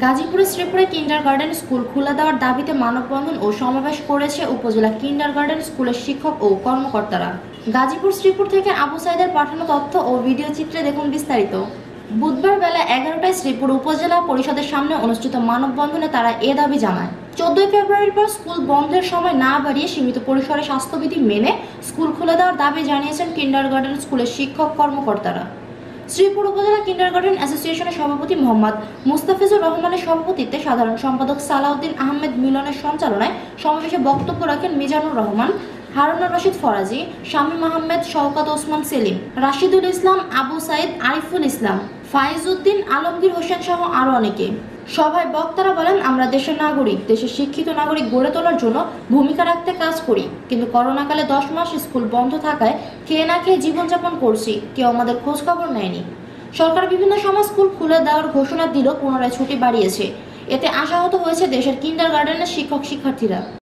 গাজীপুরের শ্রীপুরে kindergarten school খুলে দেওয়ার দাবিতে মানববন্ধন ও সমাবেশ করেছে উপজেলা কিন্ডারগার্টেন স্কুলের শিক্ষক ও কর্মকর্তারা। গাজীপুর শ্রীপুর থেকে আবু সাইদের পাঠানো তথ্য ও ভিডিও চিত্রে দেখুন বিস্তারিত। বুধবার বেলা 11টায় শ্রীপুর উপজেলা পরিষদের সামনে অনুষ্ঠিত মানববন্ধনে তারা এ দাবি জানায়। 14 ফেব্রুয়ারির পর স্কুল বন্ধের সময় না বাড়িয়ে সীমিত পরিসরে স্বাস্থ্যবিধি মেনে স্কুল খুলে দেওয়ার দাবি জানিয়েছেন কিন্ডারগার্টেন স্কুলের শিক্ষক কর্মকর্তারা। শ্রীপুর উপজেলা কিন্ডারগার্টেন অ্যাসোসিয়েশনের সভাপতি মোহাম্মদ মুস্তাফিজুর রহমানের সভাপতিত্বে সাধারণ সম্পাদক সালাউদ্দিন আহমেদ মিলনের সঞ্চালনায় সমাবেশে বক্তব্য রাখেন মিজানুর রহমান, হারুনুর রশিদ ফরাজি, শামীম আহমেদ, শওকত ওসমান সেলিম, রাশিদুল ইসলাম, আবু সাইদ, আরিফুল ইসলাম, ফাইজউদ্দিন, আলমগীর হোসেন সহ আরও অনেকে। সভায় বক্তারা বলেন, আমরা দেশের নাগরিক, দেশের শিক্ষিত নাগরিক গড়ে তোলার জন্য ভূমিকা রাখতে কাজ করি, কিন্তু করোনাকালে 10 মাস স্কুল বন্ধ থাকায় খেয়ে না খেয়ে জীবনযাপন করছি, কেউ আমাদের খোঁজ খবর নেয়নি। সরকার বিভিন্ন সময় স্কুল খুলে দেওয়ার ঘোষণা দিলেও পুনরায় ছুটি বাড়িয়েছে। এতে আশাহত হয়েছে দেশের কিন্ডারগার্টেনের শিক্ষক শিক্ষার্থীরা।